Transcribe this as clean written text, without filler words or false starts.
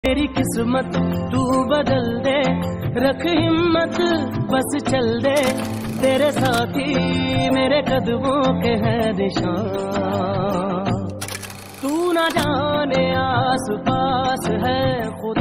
मेरी किस्मत तू बदल दे, रख हिम्मत बस चल दे, तेरे साथी मेरे कदमों के हैं निशान। तू ना जाने आस पास है खुदा